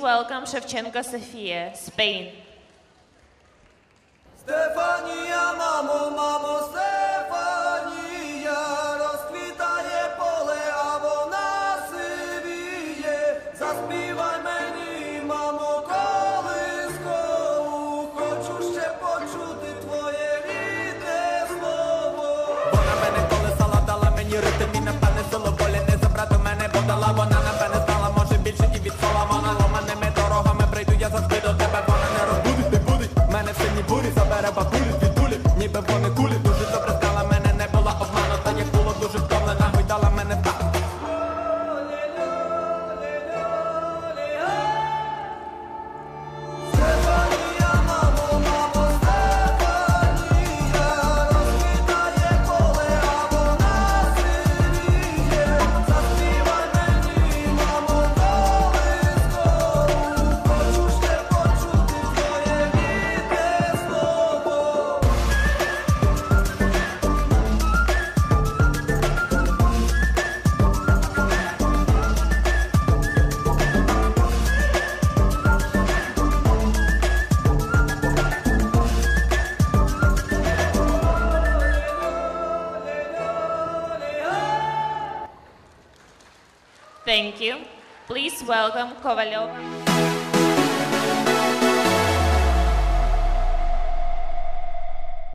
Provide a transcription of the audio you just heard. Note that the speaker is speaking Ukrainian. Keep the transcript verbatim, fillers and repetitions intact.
welcome Shevchenko Sofia, Spain. Стефанія, мамо, мамо, Стефанія, розквітає поле, а вона сивіє. Заспівай мені, мамо, колискову, хочу ще почути твоє рідне слово. Вона мене колесала, дала мені ритм і напевне силу волі не забрати мене, бо дала. Вона напевне стала, може більше і від слова. Вона ломаними дорогами прийду, я завжди до тебе. Вона не розбудить, не будить мене в синій бурі, забере бабулі звідулі, ніби вони кулі. Дуже добре стала, мене не була обманута, як було дуже втомлена, гойдала мене так. Стефанія, мамо, мамо, Стефанія, розквітає поле, а вона сивіє. Заспівай мені, мамо, колискову, хочу ще почути твоє рідне слово. Thank you. Please welcome Kovalyova.